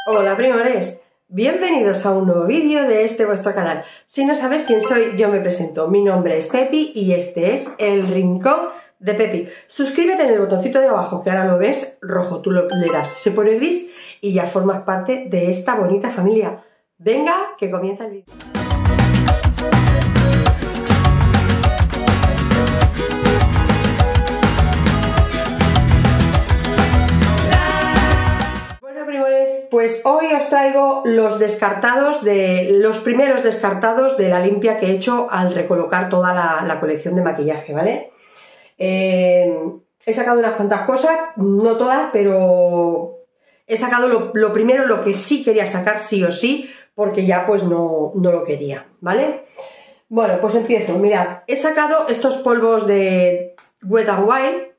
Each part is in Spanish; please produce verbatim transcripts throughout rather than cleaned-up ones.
Hola primores, bienvenidos a un nuevo vídeo de este vuestro canal. Si no sabes quién soy, yo me presento. Mi nombre es Pepi y este es El Rincón de Pepi. Suscríbete en el botoncito de abajo que ahora lo ves rojo, tú lo le das, se pone gris y ya formas parte de esta bonita familia. Venga, que comienza el vídeo. Pues hoy os traigo los descartados de los primeros descartados de la limpia que he hecho al recolocar toda la, la colección de maquillaje, ¿vale? Eh, he sacado unas cuantas cosas, no todas, pero he sacado lo, lo primero, lo que sí quería sacar sí o sí, porque ya pues no, no lo quería, ¿vale? Bueno, pues empiezo. Mirad, he sacado estos polvos de Wet n Wild.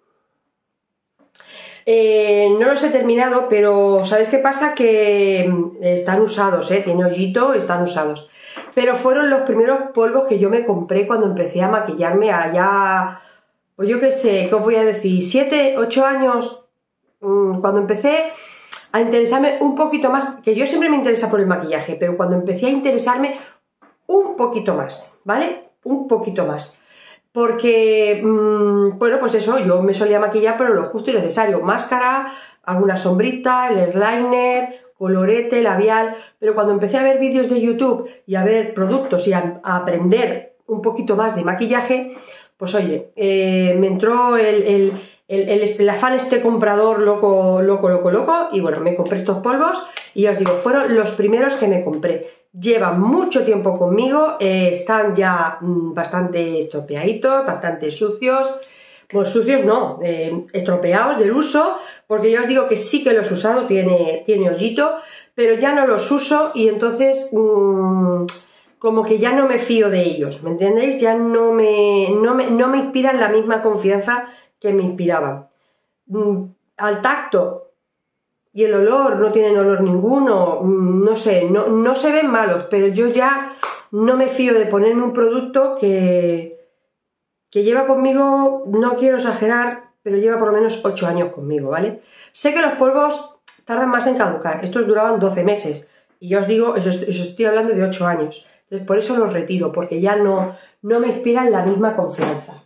Eh, no los he terminado, pero ¿sabéis qué pasa? Que están usados, ¿eh? Tiene hoyito, están usados. Pero fueron los primeros polvos que yo me compré cuando empecé a maquillarme allá, pues yo qué sé, ¿qué os voy a decir? siete, ocho años, cuando empecé a interesarme un poquito más, que yo siempre me interesa por el maquillaje, pero cuando empecé a interesarme un poquito más, ¿vale? Un poquito más. Porque, mmm, bueno, pues eso, yo me solía maquillar, pero lo justo y necesario. Máscara, alguna sombrita, el eyeliner, colorete, labial. Pero cuando empecé a ver vídeos de YouTube y a ver productos y a, a aprender un poquito más de maquillaje, pues oye, eh, me entró el, el, el, el, el afán este comprador loco, loco, loco, loco. Y bueno, me compré estos polvos y ya os digo, fueron los primeros que me compré. Llevan mucho tiempo conmigo, eh, están ya mmm, bastante estropeaditos, bastante sucios. Pues sucios no, eh, estropeados del uso, porque ya os digo que sí que los he usado, tiene, tiene hoyito, pero ya no los uso y entonces mmm, como que ya no me fío de ellos, ¿me entendéis? Ya no me, no me, no me inspiran la misma confianza que me inspiraban. Mm, al tacto y el olor, no tienen olor ninguno, no sé, no, no se ven malos, pero yo ya no me fío de ponerme un producto que, que lleva conmigo, no quiero exagerar, pero lleva por lo menos ocho años conmigo, ¿vale? Sé que los polvos tardan más en caducar, estos duraban doce meses, y ya os digo, os, os estoy hablando de ocho años, entonces por eso los retiro, porque ya no, no me inspiran la misma confianza.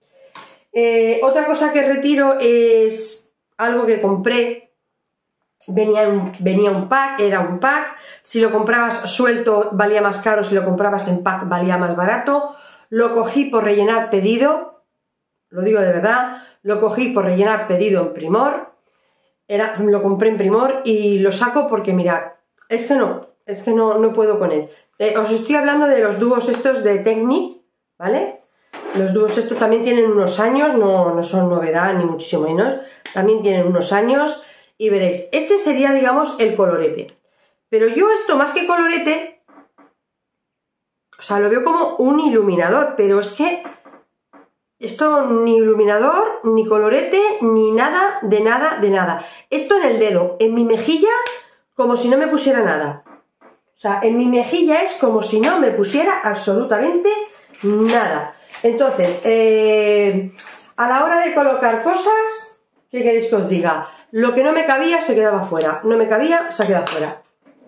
Eh, otra cosa que retiro es algo que compré. Venía un, venía un pack, era un pack, si lo comprabas suelto valía más caro, si lo comprabas en pack valía más barato. Lo cogí por rellenar pedido, lo digo de verdad, lo cogí por rellenar pedido en Primor, era, lo compré en Primor y lo saco porque mirad, es que no, es que no, no puedo con él. Eh, os estoy hablando de los dúos estos de Technique, ¿vale? Los dúos estos también tienen unos años, no, no son novedad ni muchísimo menos, también tienen unos años. Y veréis, este sería, digamos, el colorete. Pero yo esto, más que colorete, o sea, lo veo como un iluminador, pero es que esto ni iluminador, ni colorete, ni nada, de nada, de nada. Esto en el dedo, en mi mejilla, como si no me pusiera nada. O sea, en mi mejilla es como si no me pusiera absolutamente nada. Entonces, eh, a la hora de colocar cosas, ¿qué queréis que os diga? Lo que no me cabía se quedaba fuera, no me cabía, se ha quedado fuera.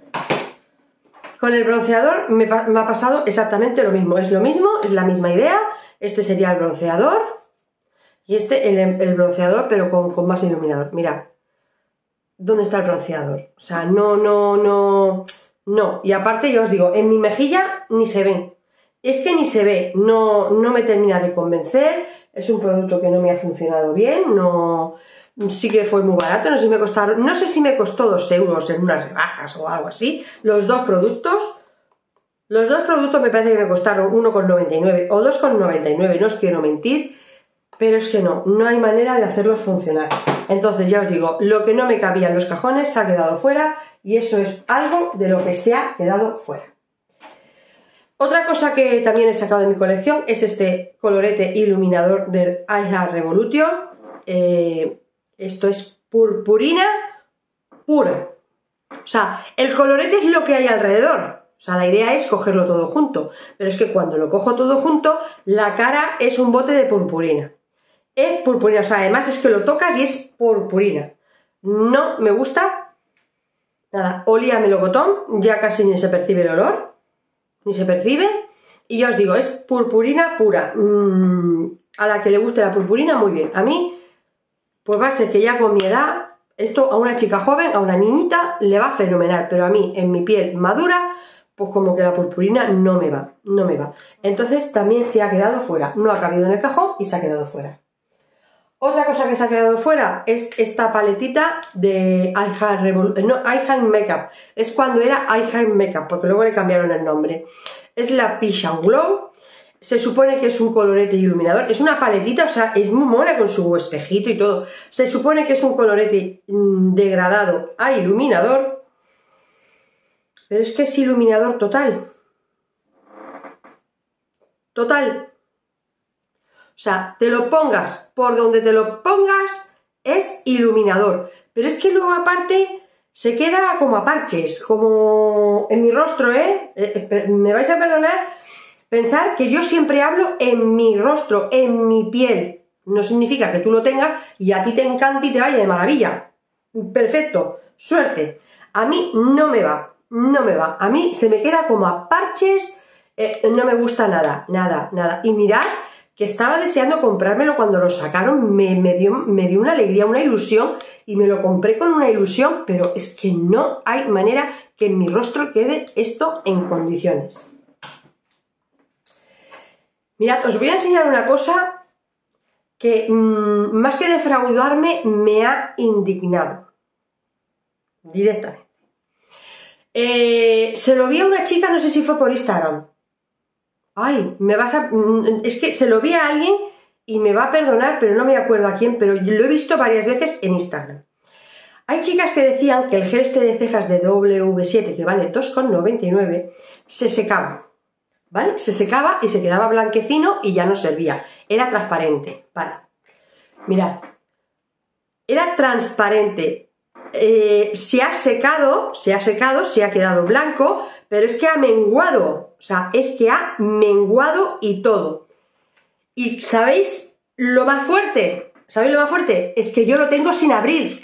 Con el bronceador me, me ha pasado exactamente lo mismo, es lo mismo, es la misma idea. Este sería el bronceador y este el, el bronceador pero con, con más iluminador. Mirad, ¿dónde está el bronceador? O sea, no, no, no, no. Y aparte ya os digo, en mi mejilla ni se ven. Es que ni se ve, no, no me termina de convencer, es un producto que no me ha funcionado bien, no... Sí que fue muy barato, no sé si me costaron, no sé si me costó dos euros en unas rebajas o algo así, los dos productos, los dos productos me parece que me costaron uno con noventa y nueve o dos con noventa y nueve, no os quiero mentir, pero es que no, no hay manera de hacerlos funcionar. Entonces ya os digo, lo que no me cabía en los cajones se ha quedado fuera y eso es algo de lo que se ha quedado fuera. Otra cosa que también he sacado de mi colección es este colorete iluminador del I Heart Revolution. Eh, Esto es purpurina pura. O sea, el colorete es lo que hay alrededor. O sea, la idea es cogerlo todo junto. Pero es que cuando lo cojo todo junto, la cara es un bote de purpurina. Es purpurina. O sea, además es que lo tocas y es purpurina. No me gusta Nada, olía a melocotón, ya casi ni se percibe el olor, ni se percibe. Y ya os digo, es purpurina pura. Mm, a la que le guste la purpurina, muy bien. A mí, pues va a ser que ya con mi edad, esto a una chica joven, a una niñita, le va fenomenal. Pero a mí, en mi piel madura, pues como que la purpurina no me va, no me va. Entonces también se ha quedado fuera. No ha cabido en el cajón y se ha quedado fuera. Otra cosa que se ha quedado fuera es esta paletita de iHeart Revol- no, iHeart Makeup. Es cuando era iHeart Makeup, porque luego le cambiaron el nombre. Es la Peach and Glow. Se supone que es un colorete iluminador. Es una paletita, o sea, es muy mona con su espejito y todo. Se supone que es un colorete mmm, degradado a iluminador. Pero es que es iluminador total. Total. O sea, te lo pongas por donde te lo pongas, es iluminador. Pero es que luego aparte se queda como a parches, como en mi rostro, ¿eh? eh me vais a perdonar pensar que yo siempre hablo en mi rostro, en mi piel. No significa que tú lo tengas y a ti te encante y te vaya de maravilla. Perfecto, suerte. A mí no me va, no me va. A mí se me queda como a parches, eh, no me gusta nada, nada, nada. Y mirad que estaba deseando comprármelo cuando lo sacaron, me, me, dio, me dio una alegría, una ilusión, y me lo compré con una ilusión, pero es que no hay manera que en mi rostro quede esto en condiciones. Mirad, os voy a enseñar una cosa que mmm, más que defraudarme me ha indignado directamente. Eh, se lo vi a una chica, no sé si fue por Instagram. Ay, me vas a... Es que se lo vi a alguien y me va a perdonar, pero no me acuerdo a quién, pero lo he visto varias veces en Instagram. Hay chicas que decían que el gel este de cejas de W V siete, que vale dos con noventa y nueve, se secaba, ¿vale? Se secaba y se quedaba blanquecino y ya no servía. Era transparente, ¿vale? Mirad. Era transparente. Eh, se ha secado, se ha secado, se ha quedado blanco, pero es que ha menguado. O sea, es que ha menguado y todo. Y ¿sabéis lo más fuerte? ¿Sabéis lo más fuerte? Es que yo lo tengo sin abrir.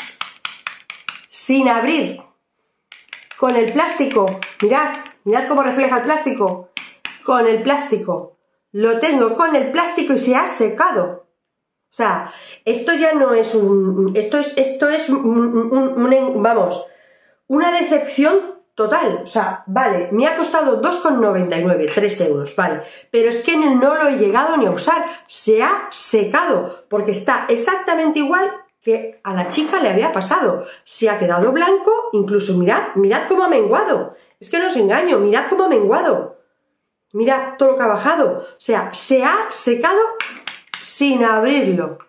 Sin abrir. Con el plástico. Mirad, mirad cómo refleja el plástico. Con el plástico. Lo tengo con el plástico y se ha secado. O sea, esto ya no es un... Esto es, esto es un, un, un, un, vamos, una decepción total. O sea, vale, me ha costado dos con noventa y nueve, tres euros, vale. Pero es que no lo he llegado ni a usar. Se ha secado, porque está exactamente igual que a la chica le había pasado. Se ha quedado blanco, incluso mirad, mirad cómo ha menguado. Es que no os engaño, mirad cómo ha menguado. Mirad todo lo que ha bajado. O sea, se ha secado sin abrirlo.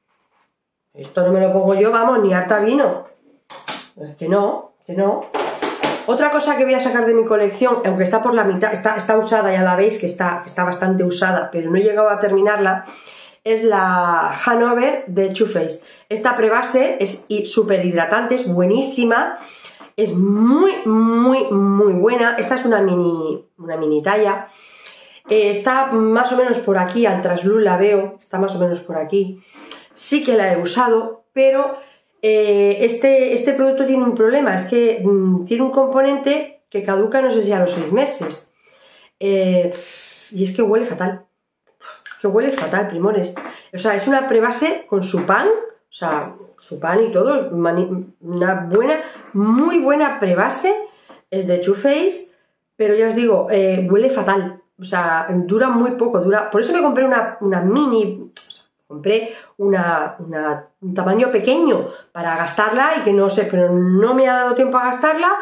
Esto no me lo pongo yo, vamos, ni harta vino. Que no, que no. Otra cosa que voy a sacar de mi colección, aunque está por la mitad, está, está usada, ya la veis que está, está bastante usada, pero no he llegado a terminarla, es la Hanover de Too Faced. Esta prebase es súper hidratante, es buenísima, es muy, muy, muy buena. Esta es una mini, una mini talla. Eh, está más o menos por aquí, al trasluz la veo, está más o menos por aquí. Sí que la he usado, pero eh, este, este producto tiene un problema, es que mmm, tiene un componente que caduca no sé si a los seis meses. Eh, y es que huele fatal. Es que huele fatal, primores. O sea, es una prebase con su pan, o sea, su pan y todo, una buena, muy buena prebase, es de Too Faced, pero ya os digo, eh, huele fatal. O sea, dura muy poco, dura... Por eso me compré una, una mini... O sea, compré una, una, un tamaño pequeño para gastarla y que no sé, pero no me ha dado tiempo a gastarla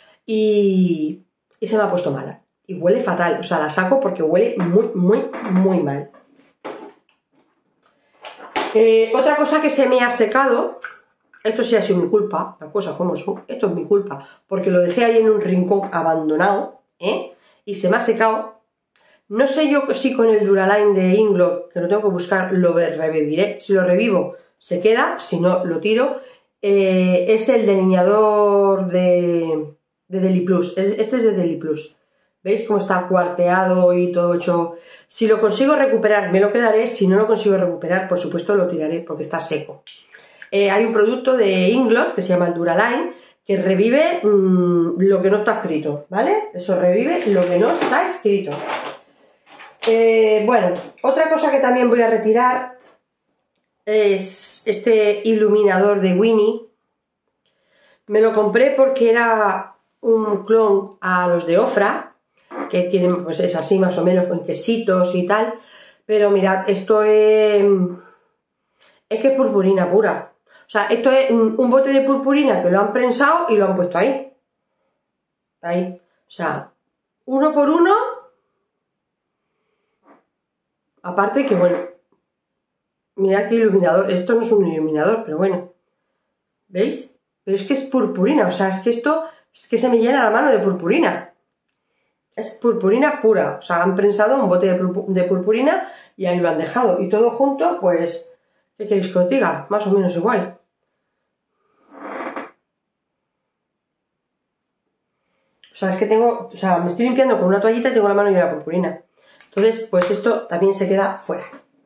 y, y se me ha puesto mala. Y huele fatal, o sea, la saco porque huele muy, muy, muy mal. Eh, otra cosa que se me ha secado, esto sí ha sido mi culpa, las cosas como son, esto es mi culpa, porque lo dejé ahí en un rincón abandonado, ¿eh? Y se me ha secado. No sé yo si con el Duraline de Inglot, que lo tengo que buscar, lo reviviré. Si lo revivo, se queda, si no, lo tiro. Eh, es el delineador de, de Deli Plus. Este es de Deli Plus. ¿Veis cómo está cuarteado y todo hecho? Si lo consigo recuperar, me lo quedaré. Si no lo consigo recuperar, por supuesto, lo tiraré porque está seco. Eh, hay un producto de Inglot que se llama el Duraline, que revive mmm, lo que no está escrito, ¿vale? Eso revive lo que no está escrito. Eh, bueno, otra cosa que también voy a retirar es este iluminador de Winnie. Me lo compré porque era un clon a los de Ofra, que tienen, pues es así más o menos con quesitos y tal, pero mirad, esto es, es que es purpurina pura. O sea, esto es un bote de purpurina que lo han prensado y lo han puesto ahí. Ahí. O sea, uno por uno. Aparte que, bueno, mirad qué iluminador. Esto no es un iluminador, pero bueno. ¿Veis? Pero es que es purpurina. O sea, es que esto, es que se me llena la mano de purpurina. Es purpurina pura. O sea, han prensado un bote de, purpu de purpurina y ahí lo han dejado. Y todo junto, pues, ¿qué queréis que os diga? Más o menos igual. O sea, es que tengo, o sea, me estoy limpiando con una toallita y tengo la mano llena de purpurina. Entonces, pues esto también se queda fuera.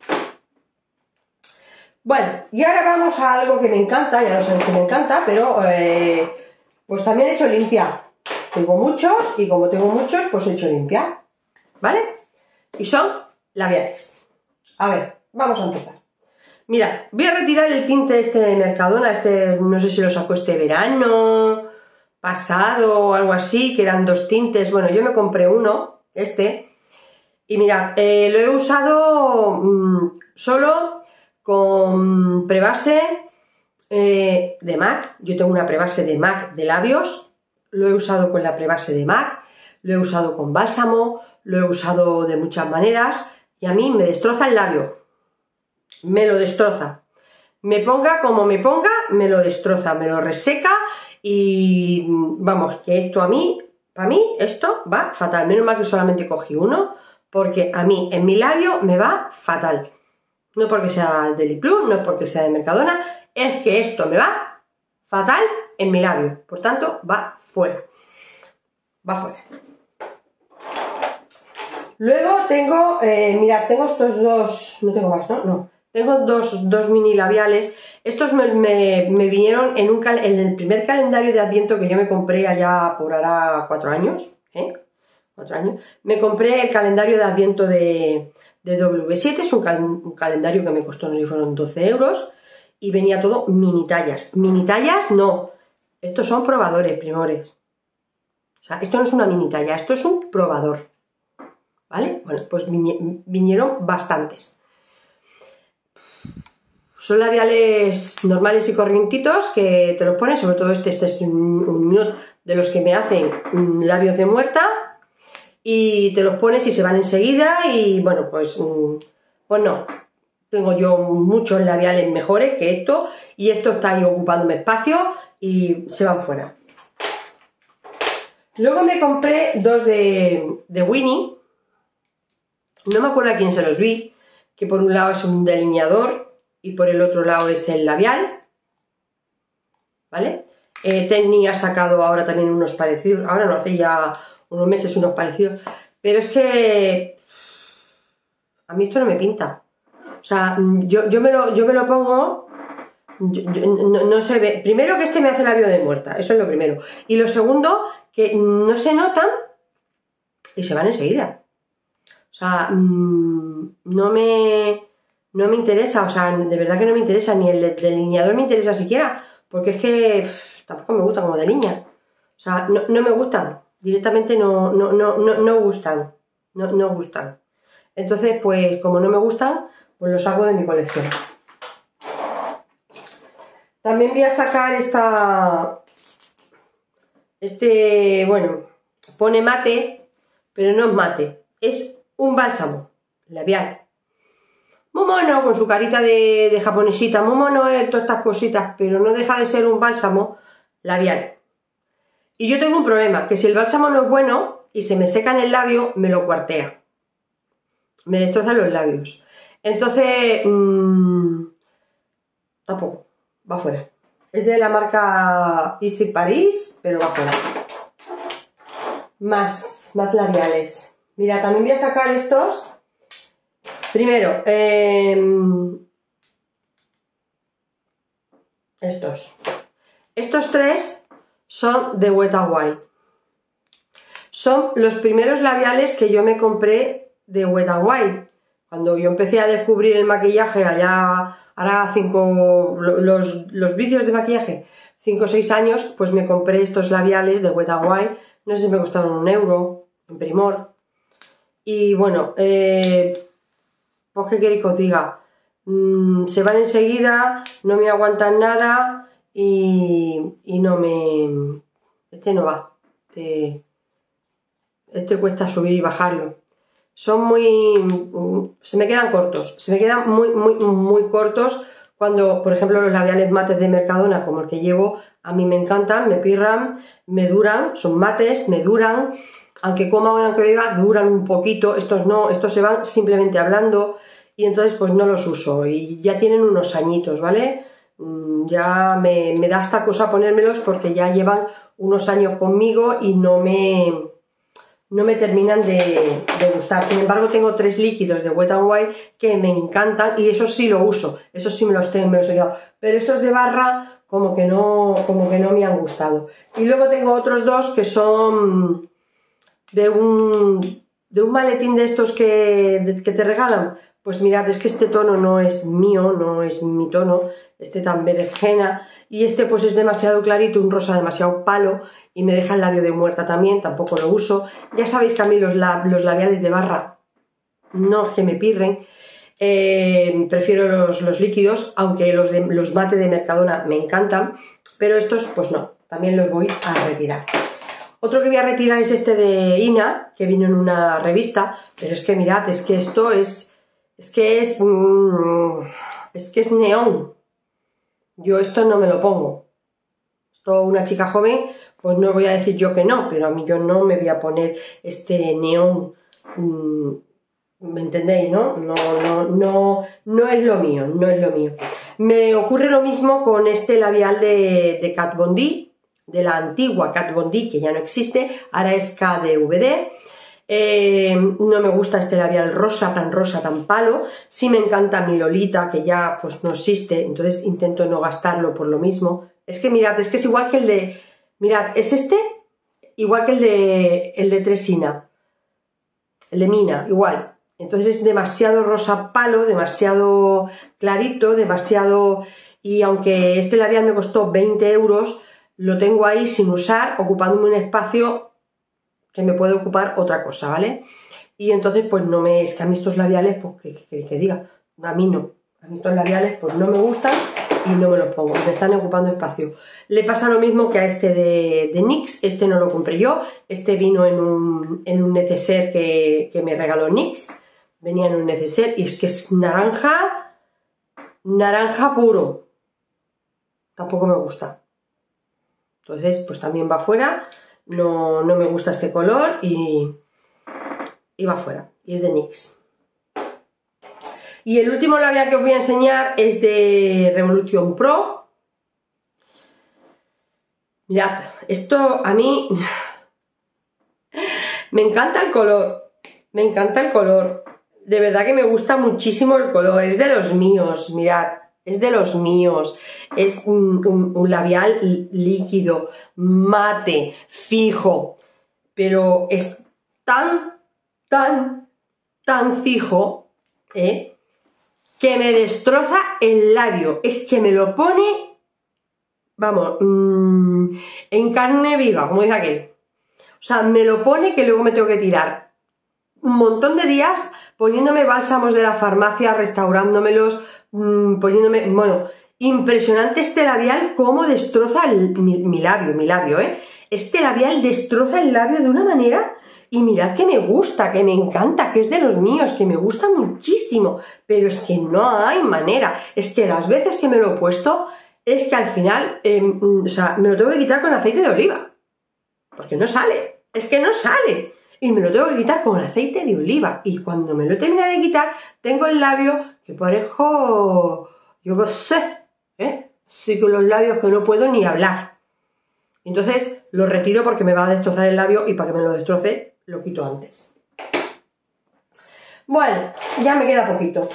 Bueno, y ahora vamos a algo que me encanta, ya lo sabéis que me encanta, pero eh, pues también he hecho limpia. Tengo muchos y como tengo muchos, pues he hecho limpia, ¿vale? Y son labiales. A ver, vamos a empezar. Mira, voy a retirar el tinte este de Mercadona, este, no sé si lo sacó este verano, pasado o algo así, que eran dos tintes. Bueno, yo me compré uno, este, y mirad, eh, lo he usado mmm, solo con prebase eh, de MAC. Yo tengo una prebase de MAC de labios, lo he usado con la prebase de MAC, lo he usado con bálsamo, lo he usado de muchas maneras y a mí me destroza el labio, me lo destroza. Me ponga como me ponga, me lo destroza, me lo reseca y vamos, que esto a mí, para mí esto va fatal. Menos mal que solamente cogí uno, porque a mí en mi labio me va fatal. No porque sea de Deliplum, no es porque sea de Mercadona, es que esto me va fatal en mi labio. Por tanto, va fuera. Va fuera. Luego tengo, eh, mirad, tengo estos dos, no tengo más, ¿no? No. Tengo dos, dos mini labiales. Estos me, me, me vinieron en, un, en el primer calendario de Adviento que yo me compré allá por ahora cuatro años, ¿eh? Cuatro años. Me compré el calendario de Adviento de... de W siete, es un, cal un calendario que me costó, no sé si fueron doce euros, y venía todo mini tallas. Mini tallas no, estos son probadores, primores. O sea, esto no es una mini talla, esto es un probador. ¿Vale? Bueno, pues vinieron bastantes. Son labiales normales y corrientitos que te los pones, sobre todo este, este es un, un nude de los que me hacen labios de muerta. Y te los pones y se van enseguida y bueno, pues, pues no, tengo yo muchos labiales mejores que esto y esto está ahí ocupándome espacio y se van fuera. Luego me compré dos de, de Winnie, no me acuerdo a quién se los vi, que por un lado es un delineador y por el otro lado es el labial, ¿vale? Eh, Tecni ha sacado ahora también unos parecidos, ahora no, hace ya unos meses unos parecidos, pero es que a mí esto no me pinta. O sea, yo, yo, me, lo, yo me lo pongo, yo, yo, no, no se ve. Primero que este me hace labio de muerta, eso es lo primero. Y lo segundo, que no se notan y se van enseguida. O sea, no me, no me interesa, o sea, de verdad que no me interesa, ni el delineador me interesa siquiera, porque es que pff, tampoco me gusta como delinea. O sea, no, no me gustan. Directamente no, no, no, no, no gustan, no, no gustan. Entonces, pues como no me gustan, pues los hago de mi colección. También voy a sacar esta, este, bueno, pone mate, pero no es mate, es un bálsamo labial. Muy mono, con su carita de, de japonesita, muy mono es todas estas cositas, pero no deja de ser un bálsamo labial. Y yo tengo un problema, que si el bálsamo no es bueno y se me seca en el labio, me lo cuartea. Me destroza los labios. Entonces, mmm, tampoco, va fuera. Es de la marca Easy Paris, pero va fuera. Más, más labiales. Mira, también voy a sacar estos. Primero, eh, estos. Estos tres son de Wet n Wild. Son los primeros labiales que yo me compré de Wet n Wild. Cuando yo empecé a descubrir el maquillaje allá, hará cinco, los, los vídeos de maquillaje, cinco o seis años, pues me compré estos labiales de Wet n Wild. No sé si me costaron un euro, en Primor. Y bueno, eh, pues qué queréis que os diga. Mm, se van enseguida, no me aguantan nada y, y no me... Este no va. Este, este cuesta subir y bajarlo. Son muy... se me quedan cortos. Se me quedan muy, muy, muy cortos cuando, por ejemplo, los labiales mates de Mercadona, como el que llevo, a mí me encantan, me pirran, me duran, son mates, me duran. Aunque coma o aunque beba, duran un poquito. Estos no, estos se van simplemente hablando. Y entonces pues no los uso y ya tienen unos añitos, ¿vale? Ya me, me da esta cosa ponérmelos porque ya llevan unos años conmigo y no me, no me terminan de, de gustar. Sin embargo, tengo tres líquidos de Wet n Wild que me encantan y esos sí lo uso, esos sí me los tengo, me los he quedado. Pero estos de barra como que no, como que no me han gustado. Y luego tengo otros dos que son de un, de un maletín de estos que, de, que te regalan. Pues mirad, es que este tono no es mío, no es mi tono, este tan berenjena, y este pues es demasiado clarito, un rosa demasiado palo, y me deja el labio de muerta también, tampoco lo uso. Ya sabéis que a mí los, lab, los labiales de barra no es que me pirren, eh, prefiero los, los líquidos, aunque los, de, los mate de Mercadona me encantan, pero estos pues no, también los voy a retirar. Otro que voy a retirar es este de Ina, que vino en una revista, pero es que mirad, es que esto es... Es que es... Mmm, es que es neón. Yo esto no me lo pongo. Esto una chica joven, pues no voy a decir yo que no, pero a mí yo no me voy a poner este neón. Mmm, ¿me entendéis, no? No, no, no, no es lo mío, no es lo mío. Me ocurre lo mismo con este labial de, de Kat Von D, de la antigua Kat Von D, que ya no existe, ahora es K D V D. Eh, no me gusta este labial rosa, tan rosa, tan palo. Sí me encanta mi Lolita, que ya pues no existe, entonces intento no gastarlo por lo mismo. Es que mirad, es que es igual que el de... Mirad, es este, igual que el de, el de Tresina, el de Mina, igual. Entonces es demasiado rosa palo, demasiado clarito, demasiado... Y aunque este labial me costó veinte euros, lo tengo ahí sin usar, ocupándome un espacio que me puede ocupar otra cosa, ¿vale? Y entonces, pues no me... Es que a mí estos labiales, pues que, que, que diga, a mí no. A mí estos labiales, pues no me gustan y no me los pongo, me están ocupando espacio. Le pasa lo mismo que a este de, de NYX, este no lo compré yo, este vino en un, en un neceser que, que me regaló NYX, venía en un neceser y es que es naranja, naranja puro. Tampoco me gusta. Entonces, pues también va fuera. No, no me gusta este color y, y va fuera. Y es de NYX. Y el último labial que os voy a enseñar es de Revolution Pro. Mirad, esto a mí me encanta el color. Me encanta el color. De verdad que me gusta muchísimo el color. Es de los míos, mirad. Es de los míos, es un, un, un labial líquido, mate, fijo, pero es tan, tan, tan fijo, ¿eh? que me destroza el labio, es que me lo pone, vamos, mmm, en carne viva, como dice aquel. O sea, me lo pone que luego me tengo que tirar un montón de días poniéndome bálsamos de la farmacia, restaurándomelos, poniéndome, bueno, impresionante este labial, cómo destroza el, mi, mi labio, mi labio, ¿eh? Este labial destroza el labio de una manera, y mirad que me gusta, que me encanta, que es de los míos, que me gusta muchísimo, pero es que no hay manera, es que las veces que me lo he puesto, es que al final, eh, o sea, me lo tengo que quitar con aceite de oliva, porque no sale, es que no sale. Y me lo tengo que quitar con aceite de oliva. Y cuando me lo termine de quitar, tengo el labio que parezco... Yo qué sé, ¿eh? Sí, con los labios que no puedo ni hablar. Entonces lo retiro porque me va a destrozar el labio y para que me lo destroce, lo quito antes. Bueno, ya me queda poquito.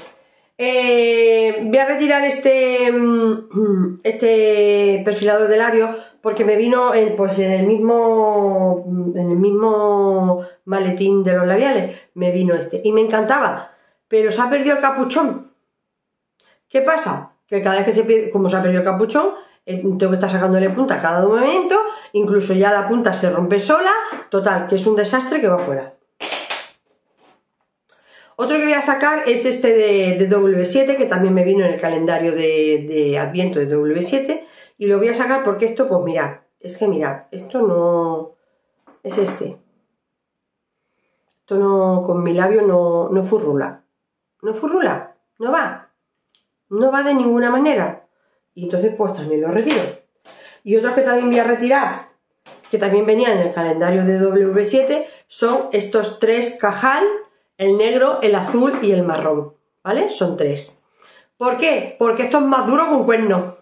Eh, voy a retirar este, este perfilador de labio porque me vino en, pues en el mismo en el mismo maletín de los labiales, me vino este y me encantaba, pero se ha perdido el capuchón. ¿Qué pasa? Que cada vez que se pierde, como se ha perdido el capuchón, eh, tengo que estar sacándole punta a cada momento, incluso ya la punta se rompe sola, total, que es un desastre que va fuera. Otro que voy a sacar es este de, de W siete, que también me vino en el calendario de, de Adviento de W siete, y lo voy a sacar porque esto, pues mirad, es que mirad, esto no... es este. Esto no, con mi labio no, no furrula. No furrula, no va. No va de ninguna manera. Y entonces, pues también lo retiro. Y otros que también voy a retirar, que también venían en el calendario de W siete, son estos tres Cajal, el negro, el azul y el marrón, ¿vale? Son tres. ¿Por qué? Porque esto es más duro que un cuerno.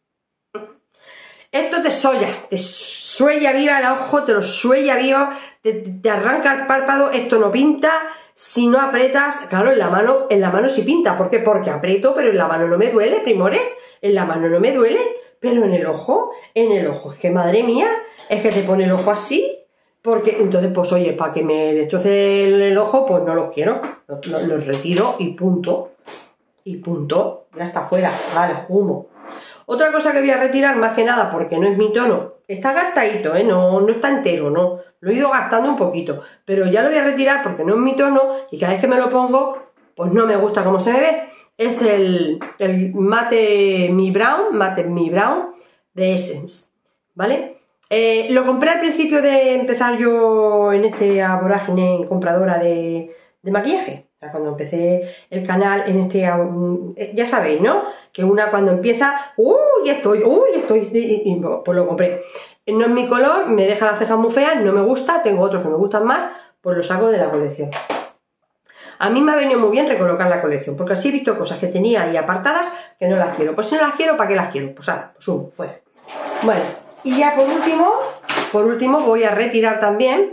Esto te solla, te suella viva el ojo, te lo suella viva, te, te arranca el párpado, esto no pinta, si no apretas, claro, en la mano, en la mano sí pinta, ¿por qué? Porque aprieto, pero en la mano no me duele, primores, en la mano no me duele, pero en el ojo, en el ojo, es que madre mía, es que te pone el ojo así. Porque entonces, pues oye, para que me destroce el, el ojo, pues no los quiero. Los, los, los retiro y punto. Y punto. Ya está fuera. Vale, humo. Otra cosa que voy a retirar, más que nada, porque no es mi tono. Está gastadito, ¿eh? No, no está entero, no. Lo he ido gastando un poquito. Pero ya lo voy a retirar porque no es mi tono. Y cada vez que me lo pongo, pues no me gusta cómo se me ve. Es el, el Mate Mi Brown, Mate Mi Brown de Essence. ¿Vale? Eh, lo compré al principio de empezar yo en esta vorágine compradora de, de maquillaje. O sea, cuando empecé el canal en este... Um, ya sabéis, ¿no? Que una cuando empieza... ¡Uy, ya estoy! ¡Uy, ya estoy! Y, y, pues lo compré. No es mi color, me deja las cejas muy feas, no me gusta. Tengo otros que me gustan más, pues los saco de la colección. A mí me ha venido muy bien recolocar la colección, porque así he visto cosas que tenía ahí apartadas que no las quiero. Pues si no las quiero, ¿para qué las quiero? Pues ahora, pues uno, fuera. Bueno... Y ya por último, por último voy a retirar también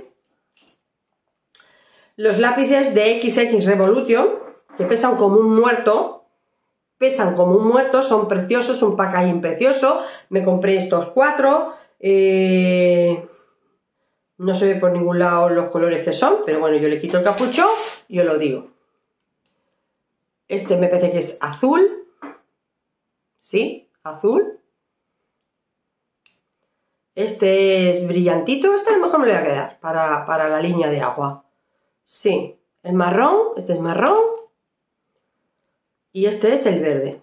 los lápices de equis equis Revolution, que pesan como un muerto, pesan como un muerto, son preciosos, un packaging precioso. Me compré estos cuatro, eh, no se ve por ningún lado los colores que son, pero bueno, yo le quito el capuchón y os lo digo. Este me parece que es azul, sí, azul. Este es brillantito, este a lo mejor me lo voy a quedar para, para la línea de agua. Sí, el marrón, este es marrón. Y este es el verde.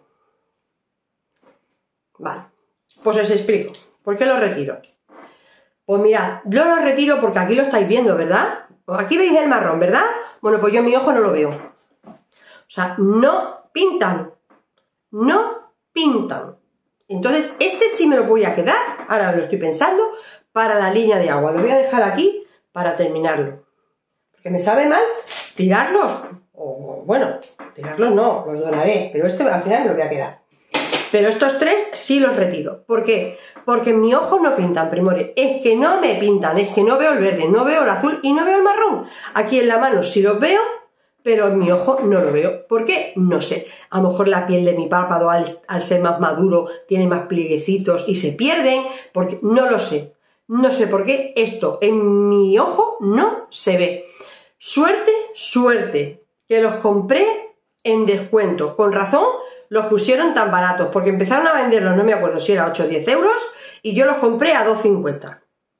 Vale, pues os explico. ¿Por qué lo retiro? Pues mirad, yo lo retiro porque aquí lo estáis viendo, ¿verdad? Aquí veis el marrón, ¿verdad? Bueno, pues yo en mi ojo no lo veo. O sea, no pintan. No pintan. Entonces, este sí me lo voy a quedar, ahora lo estoy pensando, para la línea de agua. Lo voy a dejar aquí para terminarlo. Porque me sabe mal tirarlos. O, bueno, tirarlos no, los donaré. Pero este al final me lo voy a quedar. Pero estos tres sí los retiro. ¿Por qué? Porque en mi ojo no pintan, primores. Es que no me pintan, es que no veo el verde, no veo el azul y no veo el marrón. Aquí en la mano sí los veo, pero en mi ojo no lo veo. ¿Por qué? No sé. A lo mejor la piel de mi párpado al, al ser más maduro tiene más plieguecitos y se pierden, porque no lo sé. No sé por qué esto en mi ojo no se ve. Suerte, suerte, que los compré en descuento. Con razón los pusieron tan baratos, porque empezaron a venderlos, no me acuerdo si era ocho o diez euros, y yo los compré a dos cincuenta.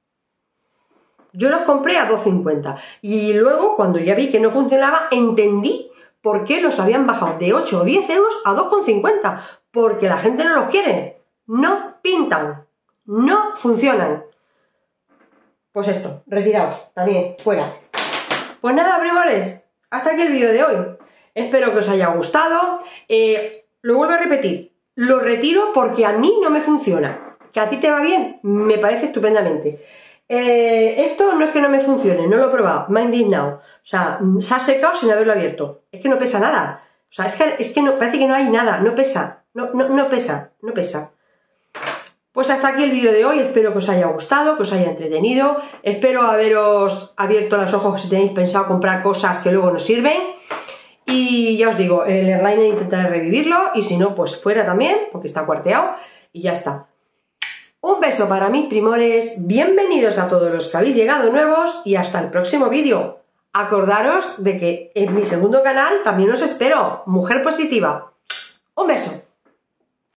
Yo los compré a dos cincuenta y luego cuando ya vi que no funcionaba entendí por qué los habían bajado de ocho o diez euros a dos cincuenta, porque la gente no los quiere, no pintan, no funcionan. Pues esto, retiraos, también, fuera. Pues nada, primores, hasta aquí el vídeo de hoy. Espero que os haya gustado. Eh, lo vuelvo a repetir, lo retiro porque a mí no me funciona. ¿Que a ti te va bien? Me parece estupendamente. Eh, esto no es que no me funcione, no lo he probado, me ha indignado. O sea, se ha secado sin haberlo abierto. Es que no pesa nada. O sea, es que, es que no, parece que no hay nada, no pesa. No, no, no pesa, no pesa. Pues hasta aquí el vídeo de hoy, espero que os haya gustado, que os haya entretenido. Espero haberos abierto los ojos si tenéis pensado comprar cosas que luego no sirven. Y ya os digo, el airliner intentaré revivirlo y si no, pues fuera también, porque está cuarteado y ya está. Un beso para mis primores, bienvenidos a todos los que habéis llegado nuevos y hasta el próximo vídeo. Acordaros de que en mi segundo canal también os espero, Mujer Positiva. Un beso.